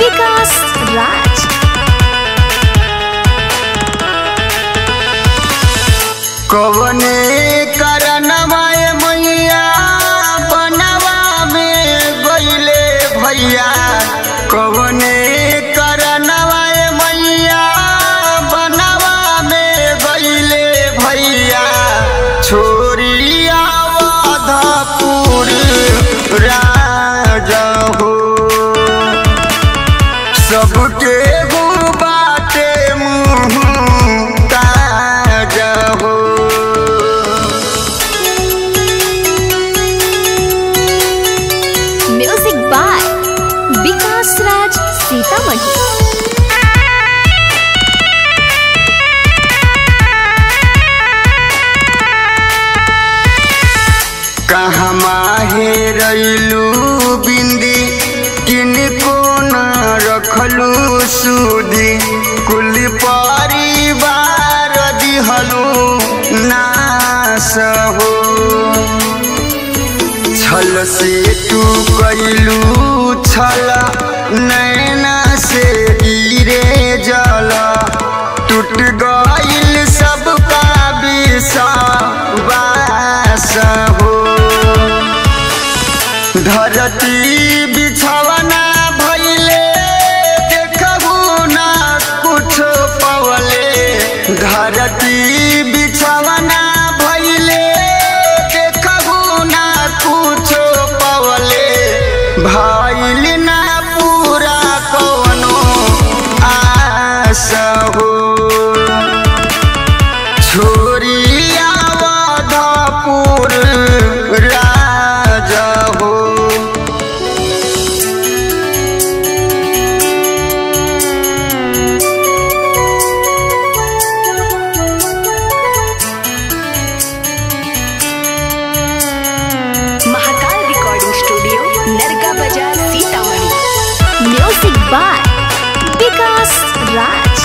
विकास राज। कवने करनवा मैया बनवा में गईले भैया, कवने करनवा मैया बनवा में गईले भैया, छोरिया अवधपुर राजा हो सबके बाटे मुँह ताजा हो। Music by Vikas Raj Sitamarhi. कहाँ माहे रैलू बिंदी किनको न रखलू सुधी, कुल परिवार दिहलू नाश हो। छल से तू कैलू छल नैना से गिरे जल, टूट गईल सबका विश्वास हो। धरती बिछवना भइले देखबू ना कुछ पवले, धरती बिछवना भइले देखबू ना कुछ पवले, भइल ना पूरा कवनो आस हो। छोरिया अवधपुर राजा हो। Mahakal recording studio Narga Bazar Sitamarhi. Music by Vikas Raj.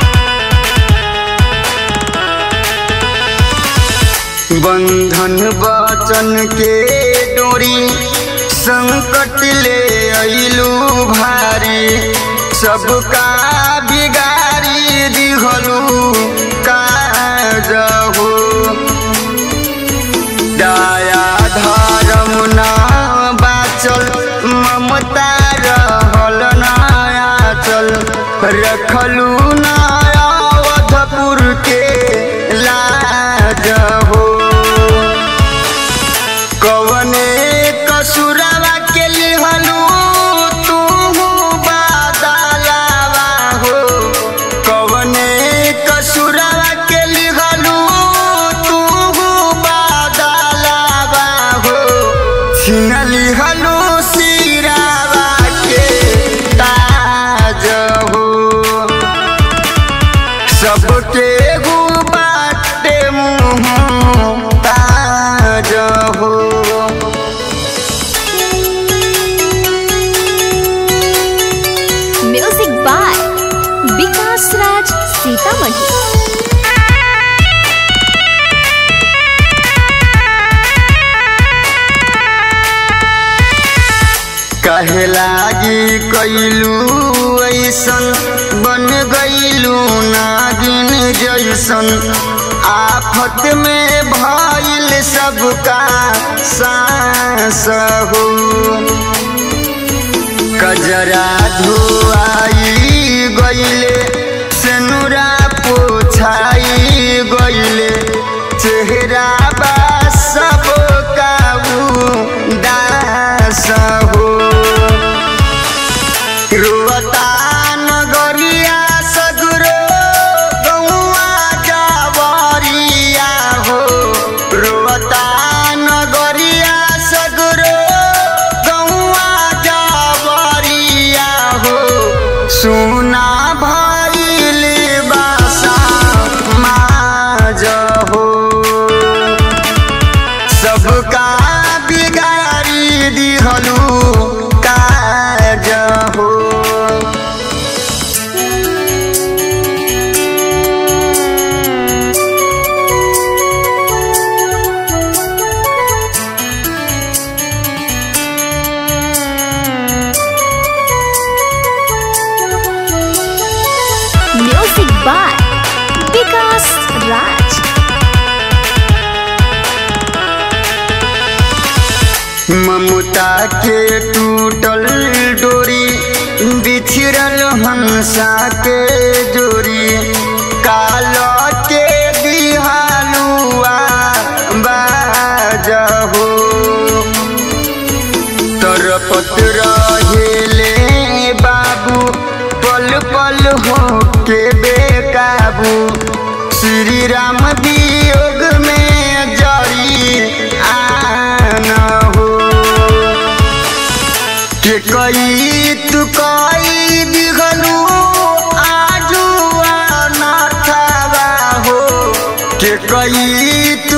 बंधन वचन के डोरी संकट ले अइलू भारी, सबका बिगाड़ी दिहलू काज हो। दया धर्म ना बाचल ममता रहल ना आचल, रखलू ना अवधपुर के लाज हो। कवने कसुरवा के लिहलू तू बादलावा हो, कवने कसुरवा के लिहलू तू बादलावा हो। छीन लिहलू सिरावा के ताज हो, सबके बाटे मुँह ताज हो। Music by Vikas Raj Sitamarhi. कहे लागी कैलू ऐसन बन गईलू नागिन जैसन, आफत में भइल सबका सांस हो। कजरा धुआई गईले सेनुरा पोछाई गईले, चेहरा बा सबका उदास हो। रोता नगरिया सगरो गौआ जावरिया हो, रोता नगरिया सगरो गौआ जावरिया हो। सुना भइल बासा राज। ममता के टूटल डोरी बिछड़ल हंसा के जोरी काल के दिहालुआ बाजहो तरपत रहेले बाबू पल पल हो के बेकाबू श्री राम वियोग में जरी आना हो के कई तू कई दिखलू आजू अनाथवा हो के कई